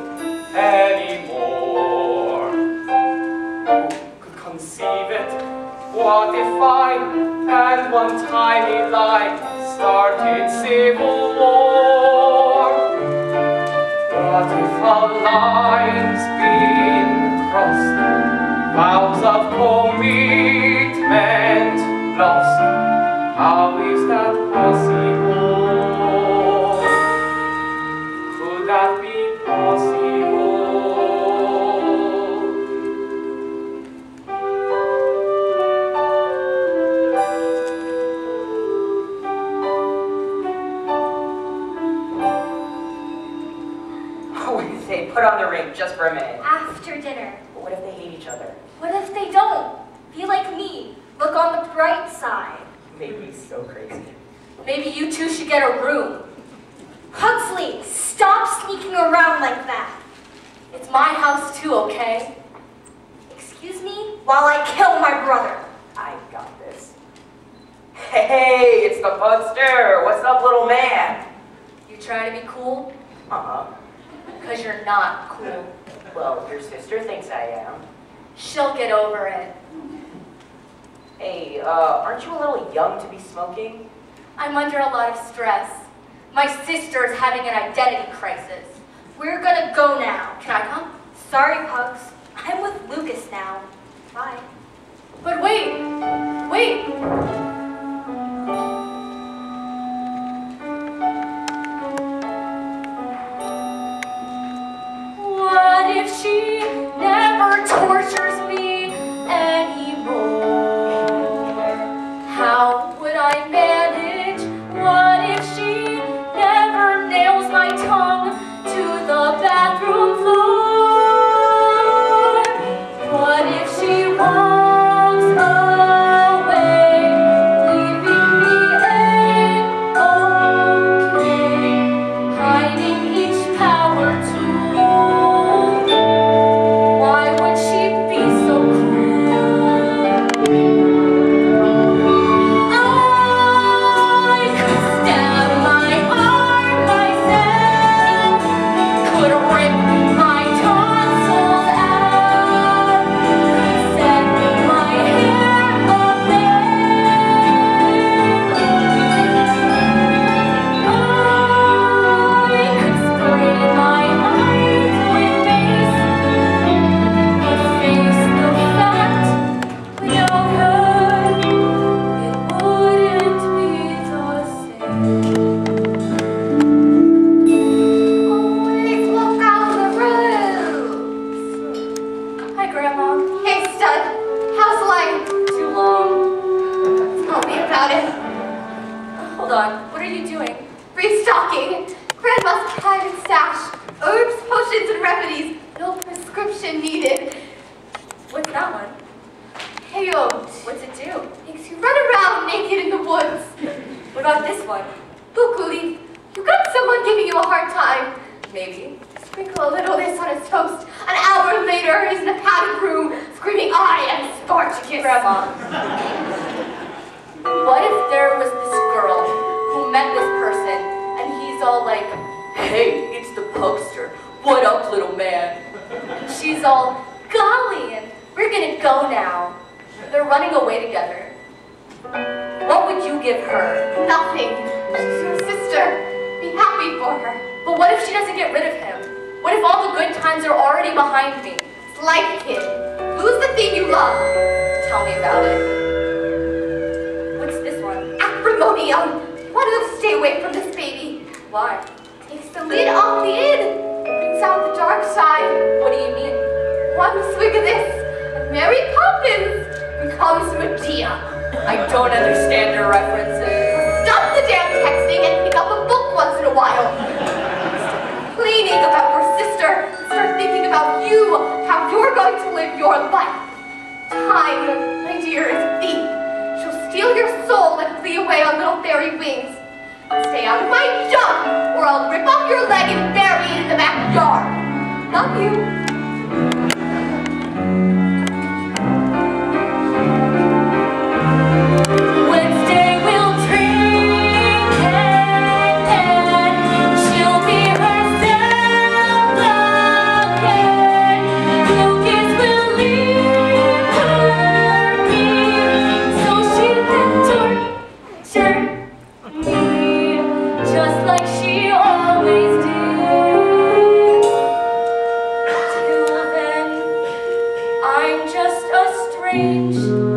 anymore? Who could conceive it? What if I and one tiny lie started civil war? What if our lines been crossed? Vows of commitment lost. How is that possible? Could that be possible? What if they put on the ring just for a minute? After dinner. But what if they hate each other? What if they don't? Be like me. Look on the bright side. They'd be so crazy. Maybe you two should get a room. Huxley, stop sneaking around like that. It's my house too, okay? Excuse me while I kill my brother. I got this. Hey, it's the Pugster. What's up, little man? You try to be cool? Uh-huh. Because you're not cool. Well, your sister thinks I am. She'll get over it. Hey, uh, aren't you a little young to be smoking? I'm under a lot of stress. My sister's having an identity crisis. We're gonna go now. Can I come? Sorry, Pugs. I'm with Lucas now. Bye. But wait! Wait! What if she never tortures me anymore? How would I manage? What if she never nails my tongue to the bathroom floor? What if she walks away on. What are you doing? Restocking. Grandma's private stash. Herbs, potions, and remedies. No prescription needed. What's that one? Peyote. What's it do? Makes you run around naked in the woods. What about this one? Bucoli. You got someone giving you a hard time. Maybe. Sprinkle a little of this on his toast. An hour later, he's in a padded room, screaming, I am Spartacus. Grandma. What if there was this girl who met this person, and he's all like, hey, it's the poster. What up, little man? And she's all, golly, and we're gonna go now. They're running away together. What would you give her? Nothing. She's your sister. Be happy for her. But what if she doesn't get rid of him? What if all the good times are already behind me? It's life, kid. Lose the thing you love. Tell me about it. What's this one? Acrimonium. You want to stay away from this baby. Why? Takes the lid off the id. Brings out the dark side. What do you mean? One swig of this, and Mary Poppins becomes Medea. I don't understand your references. Stop the damn texting and pick up a book once in a while. Complaining about your sister, and start thinking about you, how you're going to live your life. Time, my dear, is a thief. She'll steal your soul and flee away on little fairy wings. Stay out of my junk, or I'll rip off your leg and bury it in the backyard. Love you. Wednesday will drink and then she'll be herself again. Lucas will leave her be, so she can torture me, just like she always did. Till then, I'm just a strange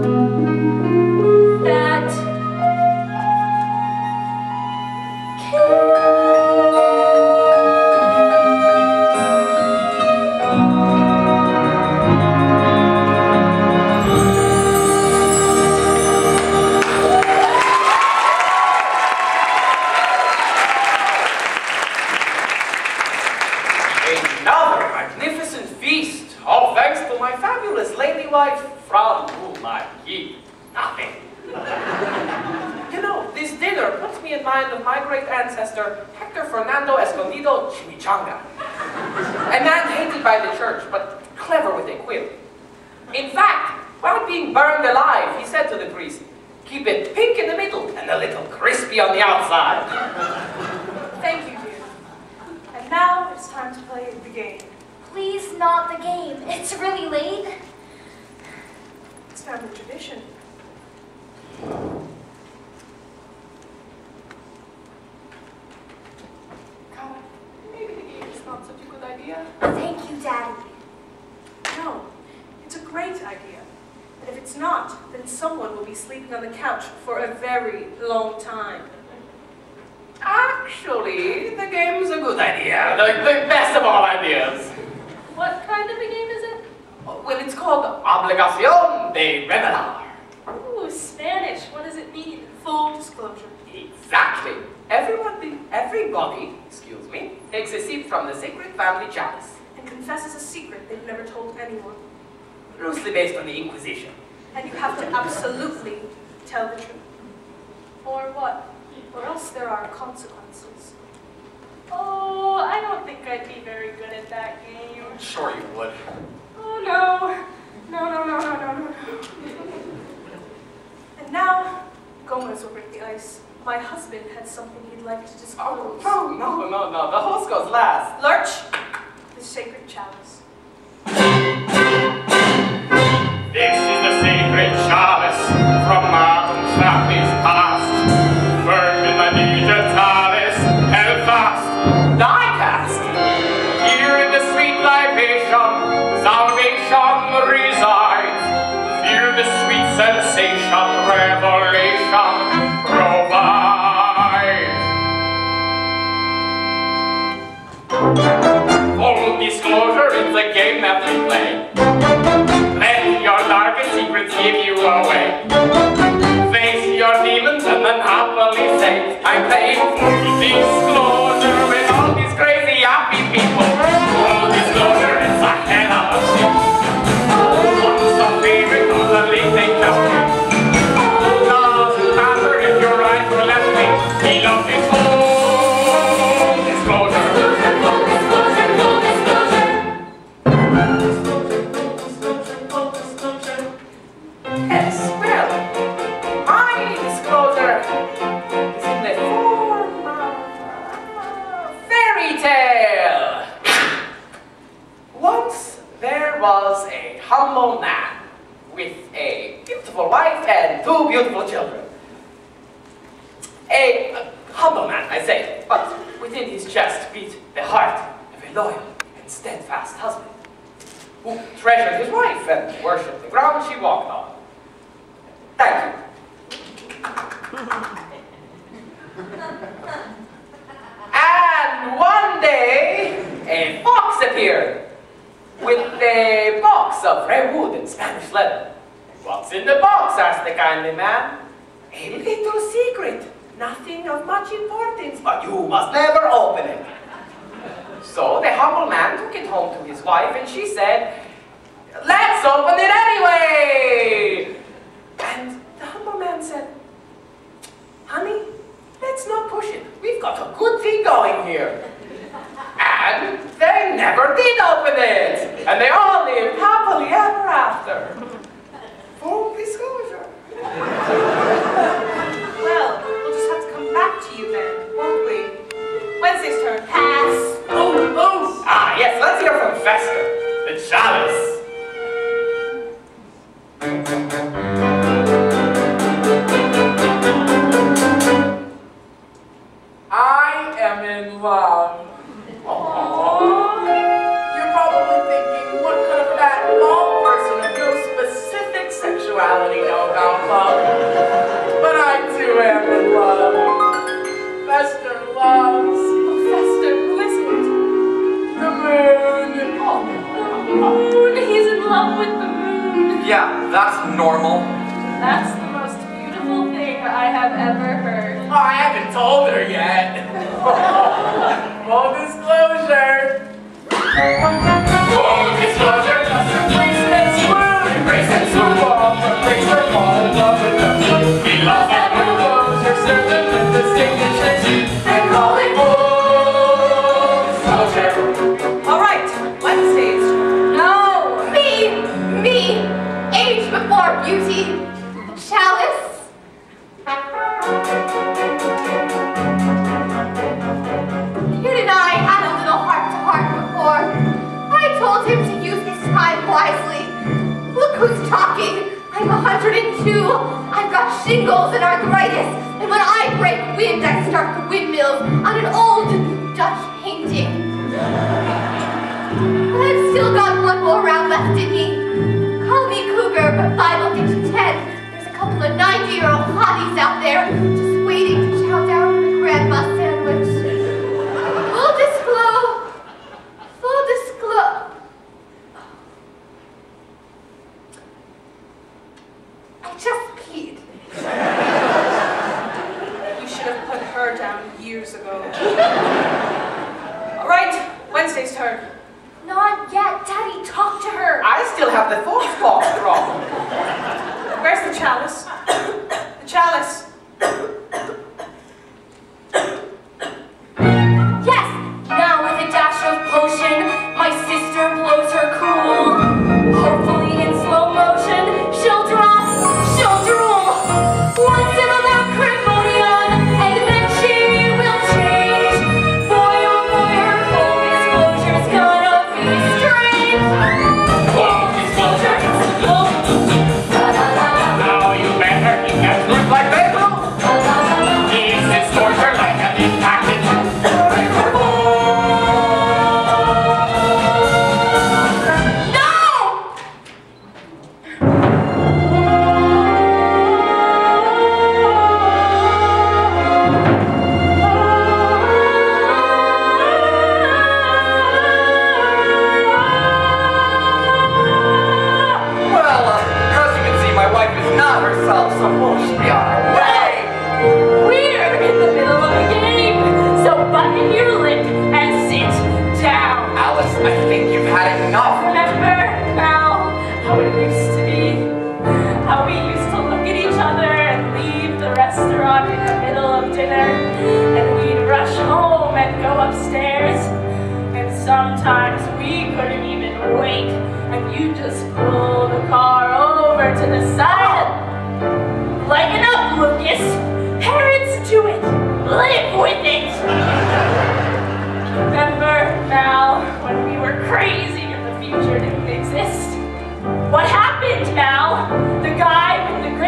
that Another magnificent feast, all thanks to my fabulous lady wife, Frau Lumayi. Nothing. You know, this dinner puts me in mind of my great ancestor, Hector Fernando Escondido Chimichanga. A man hated by the church, but clever with a quill. In fact, while being burned alive, he said to the priest, keep it pink in the middle and a little crispy on the outside. Thank you, dear. And now it's time to play the game. Please, not the game. It's really late. It's family tradition. God, maybe the game is not such a good idea. Thank you, Daddy. No, it's a great idea. But if it's not, then someone will be sleeping on the couch for a very long time. Actually, the game's a good idea. The, the best of all ideas. What kind of a game is it? Well, it's called Obligación de Revelar. Ooh, Spanish. What does it mean? Full disclosure. Exactly. Everybody, everybody, excuse me, takes a sip from the sacred family chalice. And confesses a secret they've never told anyone. Loosely based on the Inquisition. And you have to absolutely tell the truth. Or what? Or else there are consequences. Oh, I don't think I'd be very good at that game. Sure you would. Oh no. No, no, no, no, no, no. And now, Gomez will break the ice. My husband had something he'd like to Oh, disclose. no, no, no, no. The host goes last. Lurch, the sacred chalice. This is the sacred chalice from Martin's family's past. Firm in my digitalis, held fast. Die-cast. Here in the sweet libation, salvation resides. Feel the sweet sensation, revelation provide. Full disclosure, it's a game that we play. Let your dark beautiful wife and two beautiful children. A, a humble man, I say, but within his chest beat the heart of a loyal and steadfast husband, who treasured his wife and worshipped the ground she walked on. Thank you. And one day, a fox appeared with a box of rare wood and Spanish leather. What's in the box? Asked the kindly man. A little secret, nothing of much importance, but you must never open it. So the humble man took it home to his wife, and she said, let's open it anyway! And the humble man said, honey, let's not push it. We've got a good thing going here. And they never did open it. And they all lived happily ever after. Full disclosure. Well, we'll just have to come back to you then, won't we? Wednesday's turn. Pass. Oh, oh. Ah, yes, let's hear from Fester, the chalice. I am in love. Aww. You're probably thinking, what could a fat, bald person with no specific sexuality know about love? But I too am in love. Fester loves. Fester, who is it? The moon. Oh, the moon. He's in love with the moon. Yeah, that's normal. That's the most beautiful thing I have ever heard. Oh, I haven't told her yet. Full disclosure. Full disclosure, just Embrace and swoon. embrace and swoon. Embrace her, fall in love with the moon. We love that moon. Disclosure, certain with the signature. And call it full disclosure. All right, Wednesday's turn. No, me, me, age before beauty, chalice. Kid and I had a little heart-to-heart before. I told him to use his time wisely. Look who's talking. I'm one hundred and two. I've got shingles and arthritis. And when I break wind, I start the windmills on an old Dutch painting. But I've still got one more round left in me. Call me cougar, but five will get you ten. There's a couple of ninety-year-old hotties out there just waiting to chow down on the grandma sandwich. Full disclose. Full disclose. I just peed. You should have put her down years ago. All right, Wednesday's turn. Not yet. Daddy, talk to her. I still have the fourth box problem. Where's the chalice? The chalice. Yes, now with a dash of potion, my sister blows her cool. Hopefully in slow motion, she'll drop, she'll drool. One sip of that cremonium, and then she will change. Boy, oh boy, her full disclosure's gonna be strange. Full disclosure. Oh, la la la, Now you better get that look like that. la la la la. Is this torture like a big package? No! Well, uh, as you can see, my wife is not herself, so we'll just be on our way. We're in the middle of a game, so button your lip and sit down. Alice, I think you've had enough. Remember, Mal, how it used to be? How we used to look at each other and leave the restaurant in the middle of dinner, and we'd rush home and go upstairs, and sometimes we couldn't even wait, and you just pull the car over to the side. Lighten up, Lucas. Parents do it. Live with it. Remember, Mal, when we were crazy and the future didn't exist? What happened, Mal? The guy with the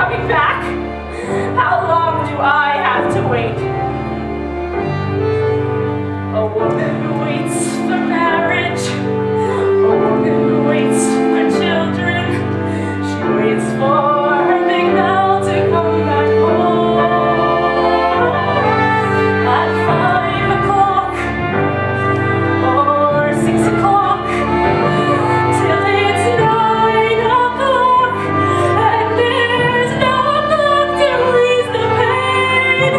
coming back? How long do I have to wait? A woman waits for marriage. A woman waits for children. She waits for her big mouth to come back home. At five o'clock or six o'clock, till it's nine o'clock, and there's no clock to ease the pain.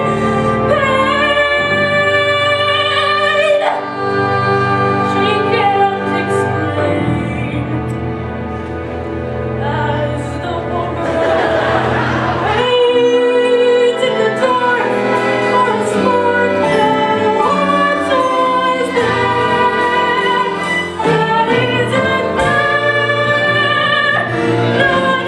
Pain. She can't explain. As the woman waits in the dark for a spark that once was there, that isn't there, not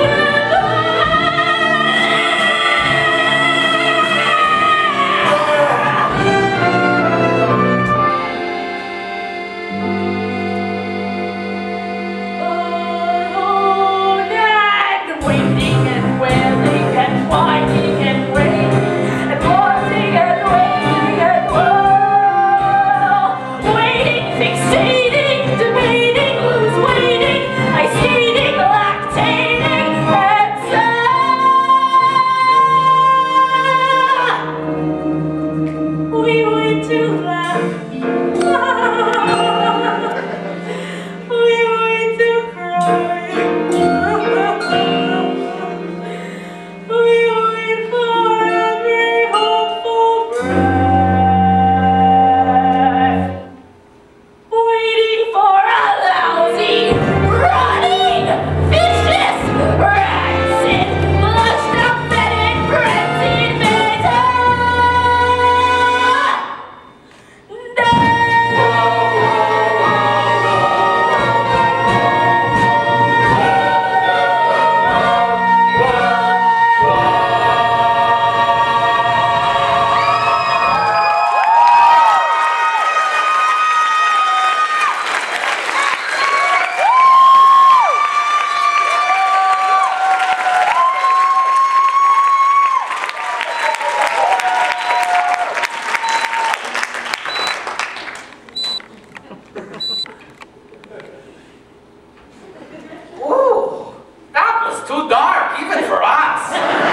alone and waiting and wailing and whining and waiting and wanting and waiting and whoa, waiting, fixating, debating, who's waiting, isolating, lactating, and sad. We wait to laugh. We wait to cry. We wait for every hopeful breath. Waiting for a lousy, rotting, vicious, rancid, flushed up, fetid, frenzied matter. Ooh, that was too dark, even for us.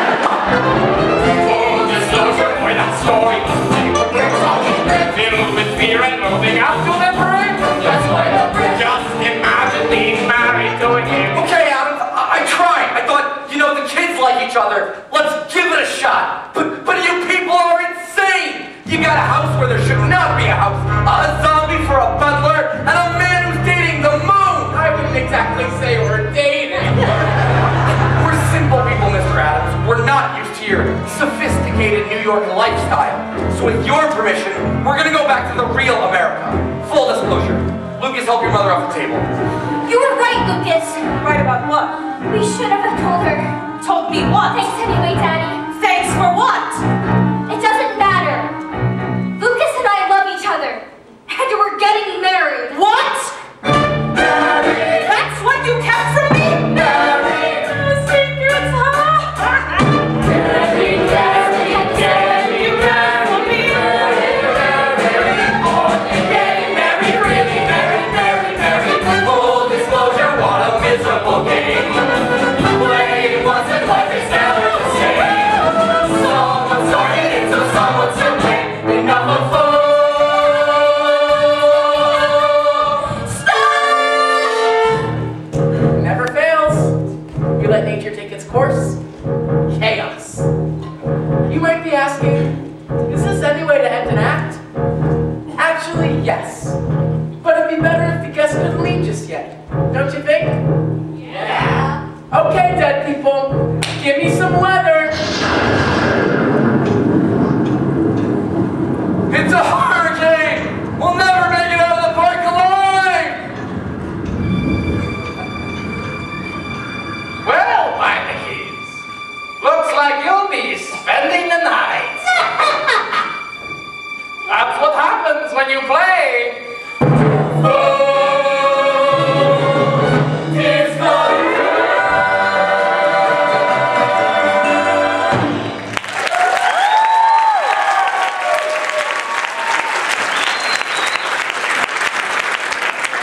Full disclosure for that story. Filled with fear and loathing out to the brink. That's why the brink. Just imagine being married to him. Okay, Adam, I, I tried. I thought, you know, the kids like each other. Let's give it a shot. But, but you people are insane. You got a house where there should not be a house. A zombie for a butler, and a man who's dating the moon. I wouldn't exactly say we're dating. We're simple people, Mister Adams. We're not used to your sophisticated New York lifestyle. So with your permission, we're gonna go back to the real America. Full disclosure. Lucas, help your mother off the table. You were right, Lucas. Right about what? We should have told her. Told me what? Thanks anyway, Daddy. Thanks for what? It doesn't matter. Lucas and I love each other. And we're getting married. What? That's what you kept from me? Secrets, huh? Full disclosure, what a miserable game. Played once and life is never the same. Someone started it, so someone's to blame. Enough of fun. Never fails. You let nature take its course. Chaos. You might be asking, is this any way to end an act? Actually, yes. But it'd be better if the guests couldn't leave just yet. Don't you think? Yeah. Okay, dead people. Give me some weather.